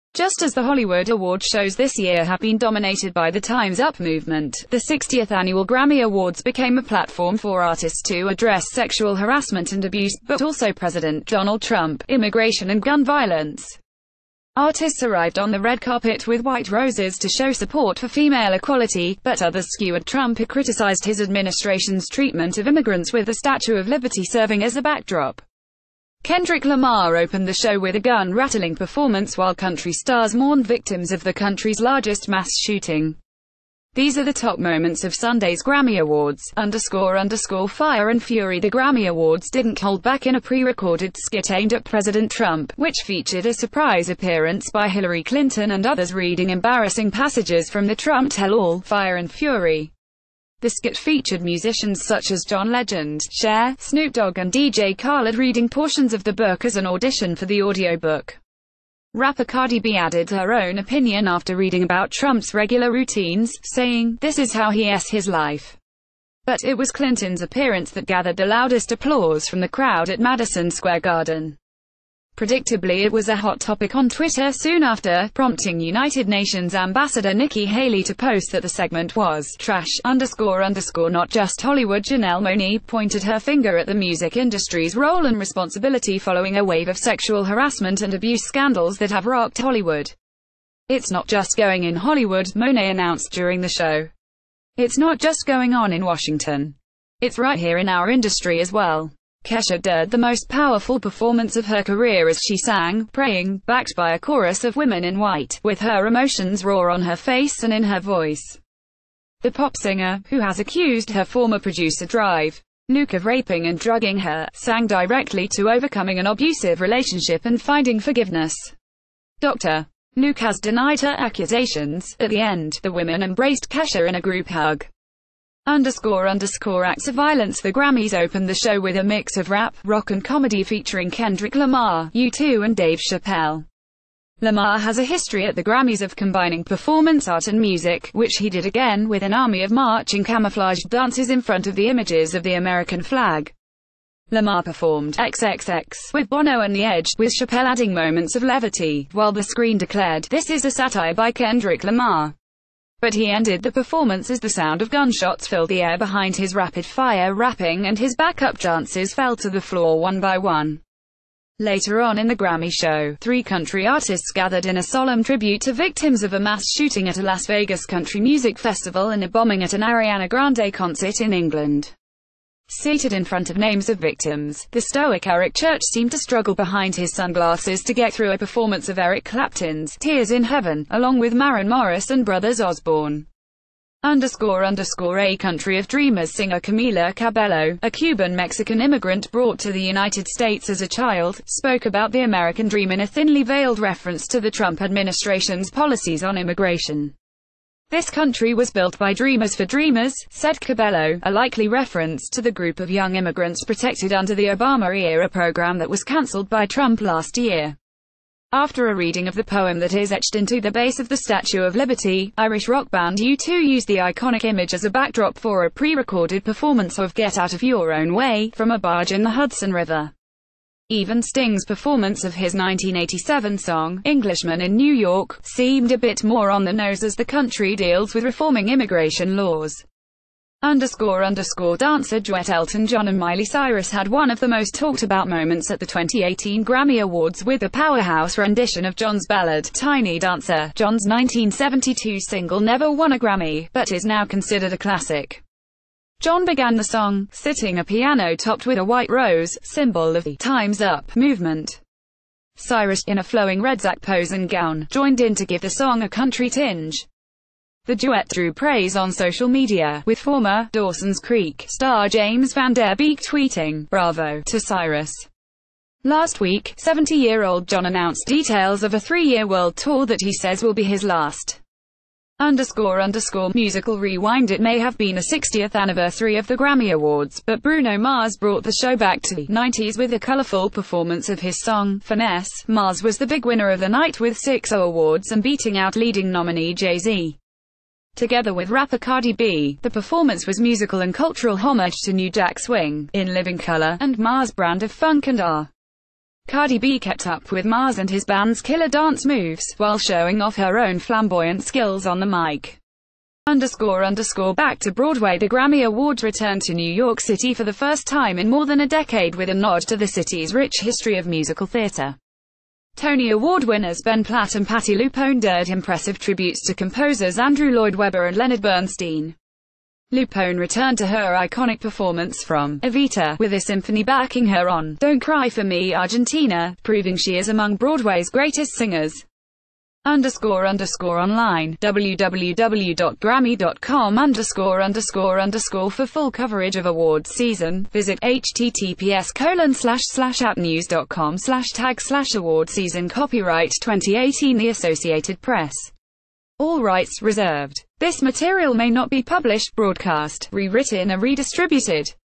Just as the Hollywood award shows this year have been dominated by the Time's Up movement, the 60th annual Grammy Awards became a platform for artists to address sexual harassment and abuse, but also President Donald Trump, immigration and gun violence. Artists arrived on the red carpet with white roses to show support for female equality, but others skewered Trump, who criticized his administration's treatment of immigrants, with the Statue of Liberty serving as a backdrop. Kendrick Lamar opened the show with a gun-rattling performance while country stars mourned victims of the country's largest mass shooting. These are the top moments of Sunday's Grammy Awards. __Fire and Fury. The Grammy Awards didn't hold back in a pre-recorded skit aimed at President Trump, which featured a surprise appearance by Hillary Clinton and others reading embarrassing passages from the Trump tell-all, Fire and Fury. The skit featured musicians such as John Legend, Cher, Snoop Dogg and DJ Khaled reading portions of the book as an audition for the audiobook. Rapper Cardi B added her own opinion after reading about Trump's regular routines, saying, "This is how he his life." But it was Clinton's appearance that gathered the loudest applause from the crowd at Madison Square Garden. Predictably, it was a hot topic on Twitter soon after, prompting United Nations Ambassador Nikki Haley to post that the segment was trash, __, not just Hollywood. Janelle Monáe pointed her finger at the music industry's role and responsibility following a wave of sexual harassment and abuse scandals that have rocked Hollywood. "It's not just going in Hollywood," Monáe announced during the show. "It's not just going on in Washington. It's right here in our industry as well." Kesha did the most powerful performance of her career as she sang, Praying, backed by a chorus of women in white, with her emotions raw on her face and in her voice. The pop singer, who has accused her former producer Drive Nuke of raping and drugging her, sang directly to overcoming an abusive relationship and finding forgiveness. Dr. Nuke has denied her accusations. At the end, the women embraced Kesha in a group hug. __, acts of violence. The Grammys opened the show with a mix of rap, rock and comedy featuring Kendrick Lamar, U2 and Dave Chappelle. Lamar has a history at the Grammys of combining performance art and music, which he did again with an army of marching camouflaged dancers in front of the images of the American flag. Lamar performed XXX with Bono and The Edge, with Chappelle adding moments of levity, while the screen declared, "This is a satire by Kendrick Lamar." But he ended the performance as the sound of gunshots filled the air behind his rapid-fire rapping and his backup dancers fell to the floor one by one. Later on in the Grammy show, 3 country artists gathered in a solemn tribute to victims of a mass shooting at a Las Vegas country music festival and a bombing at an Ariana Grande concert in England. Seated in front of names of victims, the stoic Eric Church seemed to struggle behind his sunglasses to get through a performance of Eric Clapton's Tears in Heaven, along with Maren Morris and Brothers Osborne. __, a Country of Dreamers. Singer Camila Cabello, a Cuban-Mexican immigrant brought to the United States as a child, spoke about the American dream in a thinly veiled reference to the Trump administration's policies on immigration. "This country was built by dreamers for dreamers," said Cabello, a likely reference to the group of young immigrants protected under the Obama-era program that was cancelled by Trump last year. After a reading of the poem that is etched into the base of the Statue of Liberty, Irish rock band U2 used the iconic image as a backdrop for a pre-recorded performance of Get Out of Your Own Way, from a barge in the Hudson River. Even Sting's performance of his 1987 song, Englishman in New York, seemed a bit more on the nose as the country deals with reforming immigration laws. __, dancer duet. Elton John and Miley Cyrus had one of the most talked about moments at the 2018 Grammy Awards with a powerhouse rendition of John's ballad, Tiny Dancer. John's 1972 single never won a Grammy, but is now considered a classic. John began the song, sitting a piano topped with a white rose, symbol of the Time's Up movement. Cyrus, in a flowing red sack pose and gown, joined in to give the song a country tinge. The duet drew praise on social media, with former Dawson's Creek star James Van Der Beek tweeting, "Bravo" to Cyrus. Last week, 70-year-old John announced details of a 3-year world tour that he says will be his last. __, musical rewind. It may have been a 60th anniversary of the Grammy Awards, but Bruno Mars brought the show back to the 90s with a colorful performance of his song, Finesse. Mars was the big winner of the night with 6 awards and beating out leading nominee Jay-Z. Together with rapper Cardi B, the performance was musical and cultural homage to New Jack Swing, In Living Color, and Mars' brand of funk and R. Cardi B kept up with Mars and his band's killer dance moves, while showing off her own flamboyant skills on the mic. Back to Broadway. The Grammy Awards returned to New York City for the first time in more than a decade with a nod to the city's rich history of musical theater. Tony Award winners Ben Platt and Patti LuPone dared impressive tributes to composers Andrew Lloyd Webber and Leonard Bernstein. LuPone returned to her iconic performance from Evita, with a symphony backing her on Don't Cry for Me, Argentina, proving she is among Broadway's greatest singers. __online, www.grammy.com ___ for full coverage of awards season, visit https://appnews.com/tag/award season. Copyright 2018 The Associated Press. All rights reserved. This material may not be published, broadcast, rewritten or redistributed.